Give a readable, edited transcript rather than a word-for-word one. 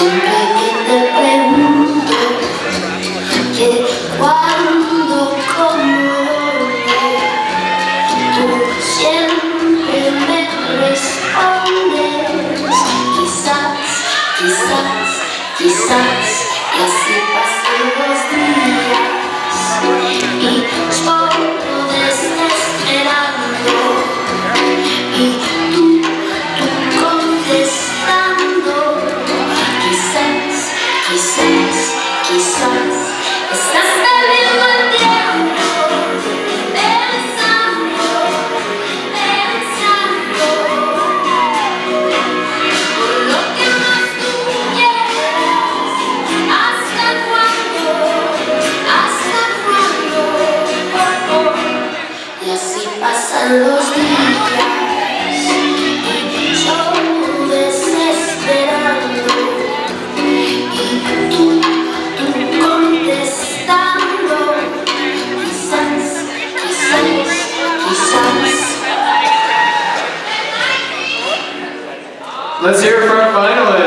Siempre que te pregunto que cuándo, cómo, dónde, tú siempre me respondes quizás, quizás, quizás, y así pasan los días y yo desesperando y tú contestando quizás, quizás, quizás estás perdiendo el tiempo pensando, pensando por lo que más tú quieres. ¿Hasta cuándo? ¿Hasta cuándo? Y así pasan los días y yo desesperando y tú contestando quizás, quizás, quizás. Let's hear it for our finalists.